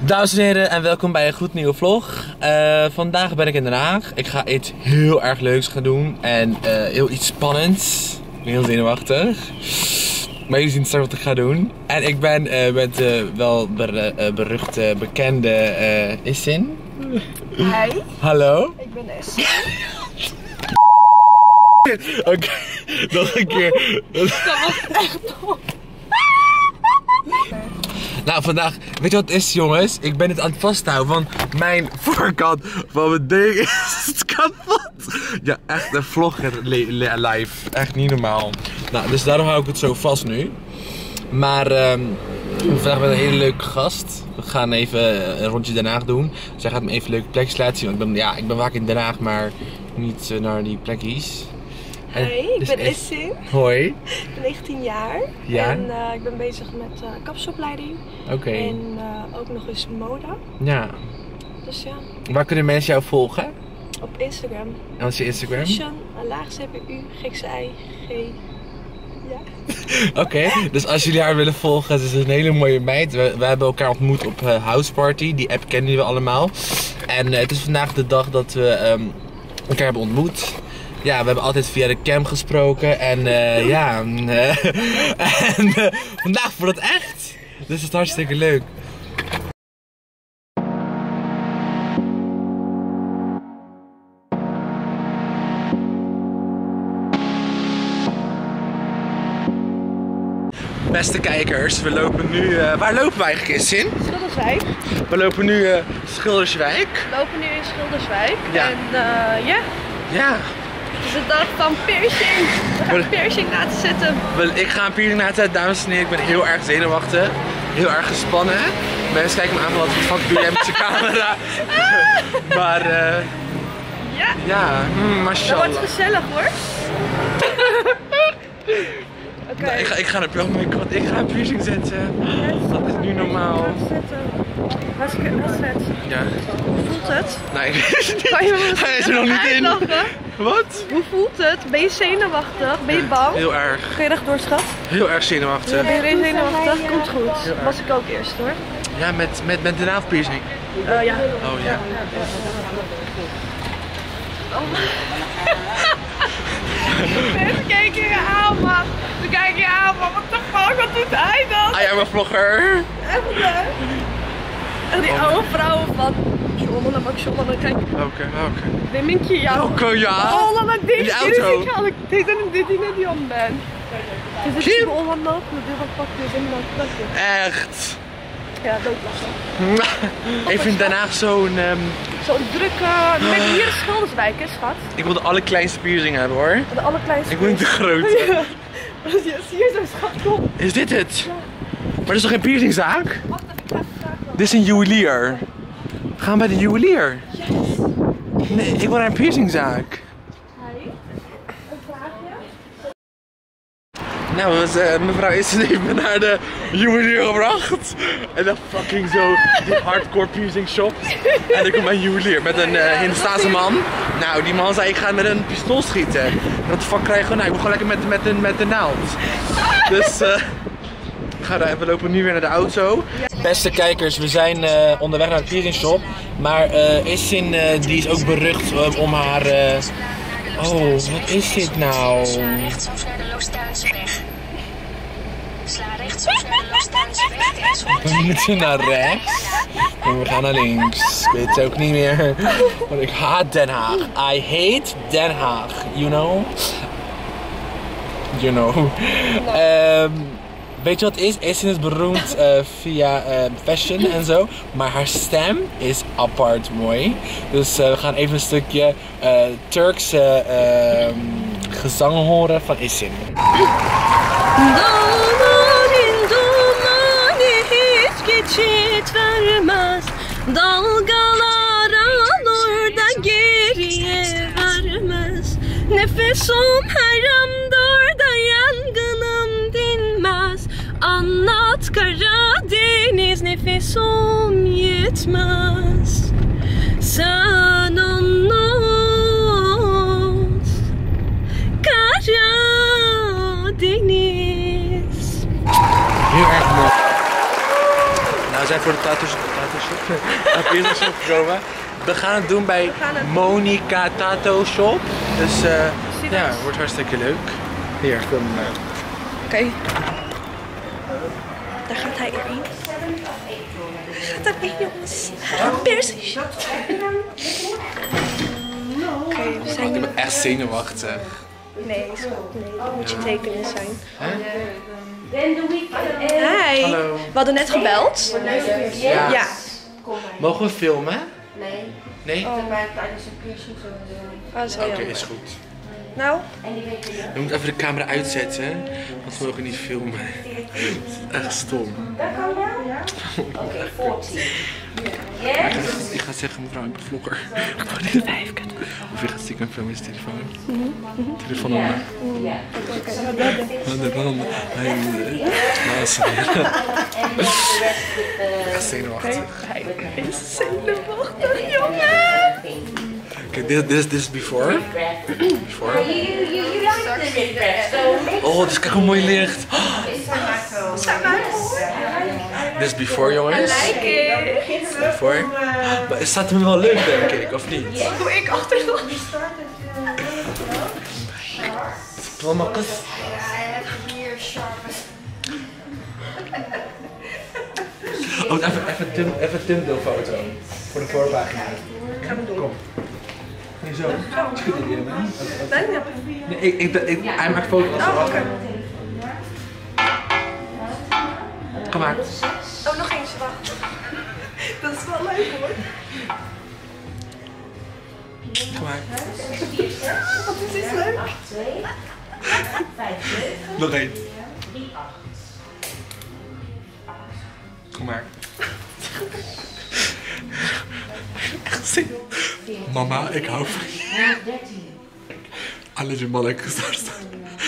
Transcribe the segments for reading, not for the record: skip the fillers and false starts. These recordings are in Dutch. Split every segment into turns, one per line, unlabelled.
Dames en heren en welkom bij een gloednieuwe vlog. Vandaag ben ik in Den Haag. Ik ga iets heel erg leuks gaan doen en heel iets spannends. Ik ben heel zenuwachtig. Maar jullie zien straks wat ik ga doen. En ik ben met wel beruchte, bekende Issin.
Hi.
Hallo.
Ik ben Issin.
Oké, nog een keer.
Dat was echt top.
Nou, vandaag, weet je wat het is, jongens? Ik ben het aan het vasthouden, want mijn voorkant van mijn ding is kapot. Ja, echt een vlogger live. Echt niet normaal. Nou, dus daarom hou ik het zo vast nu. Maar vandaag met een hele leuke gast. We gaan even een rondje Den Haag doen. Zij gaat me even leuke plekjes laten zien. Want ik ben vaak in Den Haag, maar niet naar die plekjes.
Hey, ik ben Issin.
Hoi.
Ik ben 19 jaar.
Ja.
En ik ben bezig met kapsopleiding.
Oké.
En ook nog eens mode.
Ja.
Dus ja.
Waar kunnen mensen jou volgen?
Op Instagram.
En wat is je Instagram?
Fashion, _CPU, GXI, G. Ja.
Oké, dus als jullie haar willen volgen, ze is een hele mooie meid. We hebben elkaar ontmoet op House Party, die app kennen we allemaal. En het is vandaag de dag dat we elkaar hebben ontmoet. Ja, we hebben altijd via de cam gesproken en ja, en vandaag voor het echt. Dus het is hartstikke leuk. Beste kijkers, we lopen nu, waar lopen we eigenlijk eens in?
Schilderswijk.
We lopen nu Schilderswijk.
We lopen nu in Schilderswijk.
Ja.
En ja.
Ja.
Het is de dag van piercing. We gaan piercing laten zetten.
Ik ga een piercing laten zetten, dames en heren. Ik ben heel erg zenuwachtig. Heel erg gespannen. Mensen kijken me aan van wat fuck doe jij met je camera. Maar
Ja.
ja,
Dat
mashallah.
wordt gezellig hoor. Oké.
Nou, ik ga oh my god, ik ga een piercing zetten. Dat is nu normaal.
Hartstikke vet.
Ja.
Hoe voelt het?
Nee, ik weet het niet.
Kan je me
Hij is er nog niet in.
uitlachen?
Wat?
Hoe voelt het? Ben je zenuwachtig? Ben je bang?
Heel erg.
Ga je rechtdoor, schat?
Heel erg zenuwachtig.
Ben je zenuwachtig? Komt goed. Was ik ook eerst hoor.
Ja, met de naaldpiercing.
Ja.
Oh ja.
Mensen kijken je aan, man. Ze kijken je aan, man. What the fuck? Wat doet hij dan?
I am a vlogger.
Echt, hè? En die oude vrouwen van... Jongen, dan kijk.
Welke?
Neem een keer jou.
Welke, ja?
Oh, dan
In de auto.
Dit is dit die om ben. Dit is gewoon wat nog. Dit wat pak je in dat.
Echt.
Ja, doodlachen.
Even in Den Haag zo'n...
Zo'n drukke... Met hier is Schilderswijk, hè, schat?
Ik wil de allerkleinste piercing hebben hoor.
De allerkleinste.
Ik wil niet te groot.
Ja. Zie je zo, schat? Kom.
Is dit het? Maar dat is toch geen piercingzaak?
Wacht even, ik ga even vragen.
Dit is een juwelier. Gaan we bij de juwelier?
Yes.
Nee, ik wil naar een piercingzaak.
Hi. Een vraagje?
Nou, mevrouw Issin heeft me naar de juwelier gebracht. En dan fucking zo die hardcore piercing shop. En ik kom bij een juwelier met een Hindustaanse man. Nou, die man zei ik ga met een pistool schieten. Wat de fuck krijgen we nou? Ik wil gewoon lekker met de naald. Dus we lopen nu weer naar de auto. Beste kijkers, we zijn onderweg naar de piercing shop. Maar Issin die is ook berucht om haar... Oh, wat is dit nou? We moeten naar rechts. En we gaan naar links. Ik weet het ook niet meer. Want ik haat Den Haag. I hate Den Haag. You know? You know. Weet je wat het is? Issin is beroemd via fashion en zo. Maar haar stem is apart mooi. Dus we gaan even een stukje Turkse gezang horen van Issin.
Dağların dumanı hiç geçit vermez. Dalgalara olur da geriye vermez. Nefesim haramdır da yangınım dinmez. Anlat Karadeniz nefesim yetmez. Sen anlat Karadeniz.
Heel erg mooi. we zijn voor de piercing shop gekomen. We gaan het doen bij Monica Tattoo Shop. Dus ja, het wordt hartstikke leuk. Hier, film maar.
Oké. Daar gaat hij erin. Gaat erin, jongens. Piercing shop. Oké, we zijn hier.
Ik ben echt zenuwachtig.
Nee, is goed. Nee, dat moet je tekenen zijn.
Hi.
Hi.
Hallo.
We hadden net gebeld.
Ja.
Ja.
Mogen we filmen?
Nee.
Nee?
Maar tijdens een piercing zo.
Oh, dat is wel
Oké,
jammer.
is goed.
Nou,
We moeten even de camera uitzetten, want we mogen niet filmen. Dat is echt stom.
Dat kan wel? Ja. Oké, 14.
Ik ga zeggen, mevrouw, ik ben vlogger. Ik wou niet 5 of je gaat stiekem filmen met je telefoon. Telefoon onder.
Ja.
Echt zenuwachtig.
hij is zenuwachtig, jongen.
Kijk, dit is before. Before.
You like the refresh, so
Oh, dus kijk hoe mooi licht.
Zijn wij
Dit is before, jongens.
Kijk.
Before. Maar het staat hem wel leuk, denk ik, of niet?
Doe ik achterlangs.
Plommakjes. Oh, even thumbnail-foto. Voor de voorpagina. Kom. Nee, zo. Schudden die hem, hè? Nee, hij maakt foto's.
Oh, oké.
Kom maar.
Oh, nog eens, wacht. Dat is wel leuk, hoor.
Kom maar.
Wat is dit leuk?
2, 5, 7,
Nog één.
3, 8.
Kom maar. Echt zin. Mama, ik hou van je.
13.
Alle je mannetjes daar staan.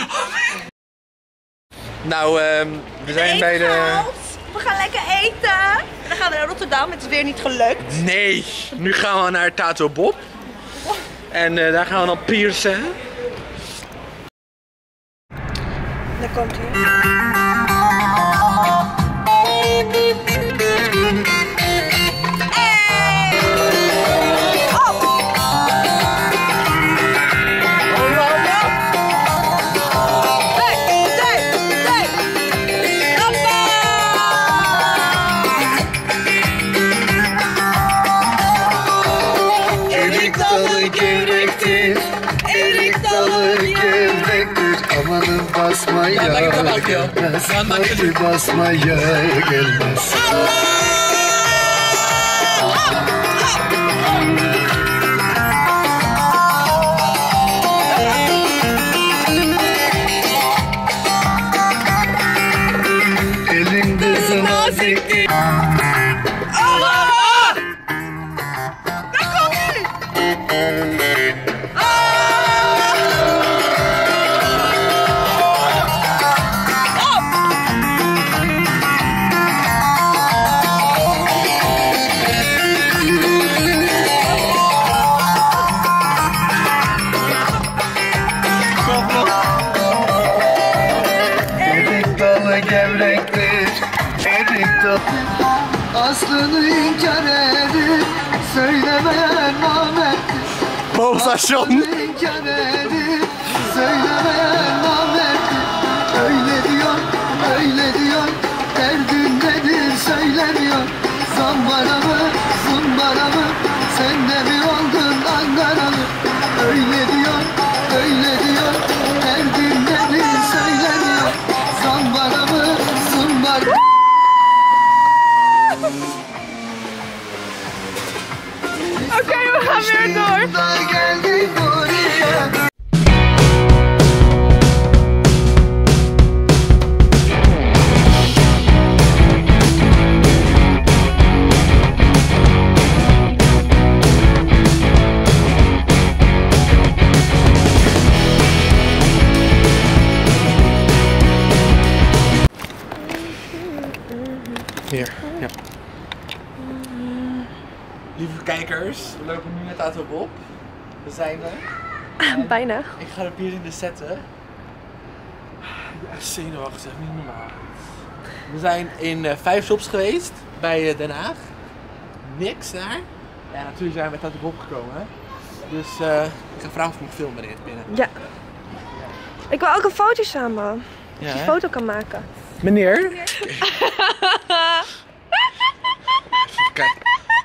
Nou, we zijn bij de...
We gaan lekker eten. En dan gaan we naar Rotterdam. Het is weer niet gelukt.
Nee, nu gaan we naar Tattoo Bob. En daar gaan we dan piercen.
Daar komt hij.
Erik dalı gevrektir, erik dalı gevrektir. Amanın basmaya gelmez, hadi basmaya gelmez. Elin kızı naziktir. Erik dalı gevrektir, erik dalı. Aslını inkar edip söylemeyen namerttir.
Boomstation.
İnkar edip söylemeyen namerttir. Öyle diyor, derdin nedir söylemiyor. Zambara mı, zumbara mı, sen de mi oldun Ankaralı? Öyle diyor, derdin nedir söylemiyor. Zambara mı, zumbara mı?
Oké, we gaan weer door.
Da geldi buraya.
Hier, ja. Lieve kijkers, we lopen nu naar Tattoo Bob. We zijn er.
Bijna.
Ik ga de piercing dus zetten. Ik ben echt zenuwachtig, niet normaal. We zijn in 5 shops geweest. bij Den Haag. Niks daar. Ja, natuurlijk zijn we met dat erop gekomen. Hè? Dus ik ga vragen of ik mag filmen binnen.
Ja. Ik wil ook een foto samen.
Ja,
Dat je een foto kan maken.
Meneer? Kijk.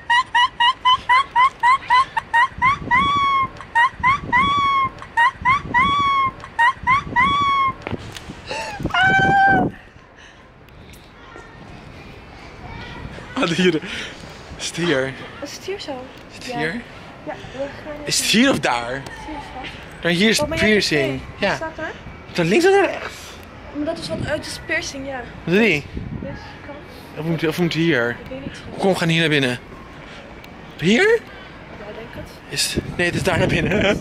Hier. Is het hier?
Is het hier zo?
Is het hier?
Ja, we gaan
Is het hier of daar? Dan hier is
Wat ben
het
jij
piercing.
gekeken?
Ja.
Wat staat er?
Dan links of naar rechts?
Maar dat is wat uit de piercing, ja.
Wat is die?
Dus kan.
Of moet hier?
Ik weet niet zo.
Kom, we gaan hier naar binnen. Hier?
Ja, denk het.
Nee, het is daar naar binnen.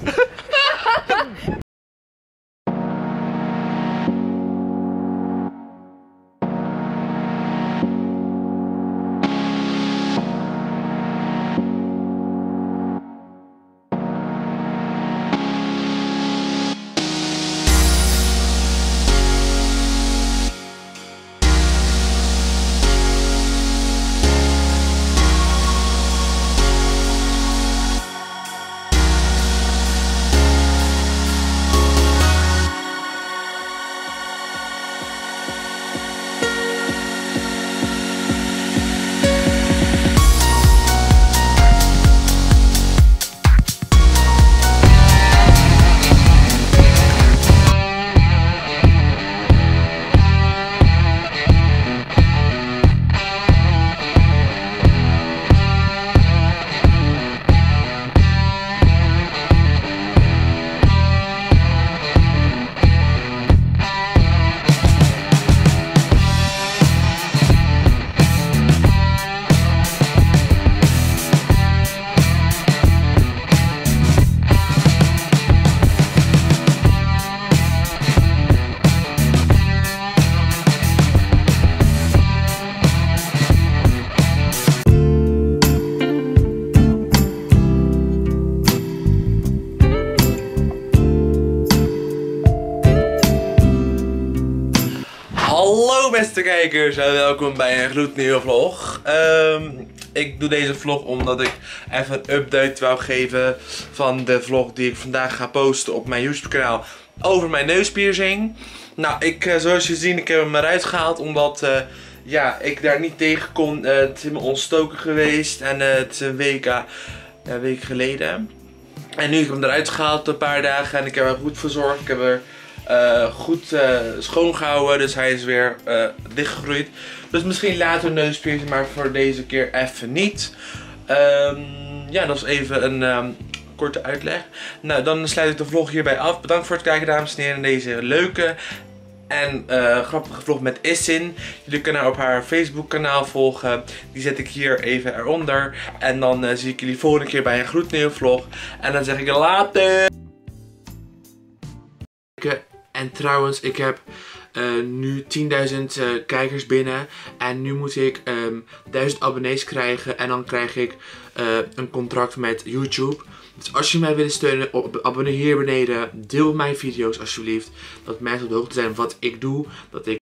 Hallo beste kijkers en welkom bij een gloednieuwe vlog. Ik doe deze vlog omdat ik even een update wou geven van de vlog die ik vandaag ga posten op mijn YouTube kanaal over mijn neuspiercing. Nou, zoals je ziet, ik heb hem eruit gehaald omdat ja, ik daar niet tegen kon. Het is me ontstoken geweest en het is een week geleden. En nu heb ik hem eruit gehaald een paar dagen en ik heb hem goed verzorgd. Ik heb er goed schoongehouden, dus hij is weer dichtgegroeid. Dus misschien later een neuspiercing, maar voor deze keer even niet. Ja, dat is even een korte uitleg. Nou, dan sluit ik de vlog hierbij af. Bedankt voor het kijken, dames en heren, deze leuke en grappige vlog met Issin. Jullie kunnen haar op haar Facebook kanaal volgen. Die zet ik hier even eronder. En dan zie ik jullie volgende keer bij een gloednieuwe vlog. En dan zeg ik later. En trouwens, ik heb nu 10.000 kijkers binnen. En nu moet ik 1000 abonnees krijgen. En dan krijg ik een contract met YouTube. Dus als je mij wilt steunen, abonneer hier beneden. Deel mijn video's alsjeblieft. Dat mensen op de hoogte zijn wat ik doe. Dat ik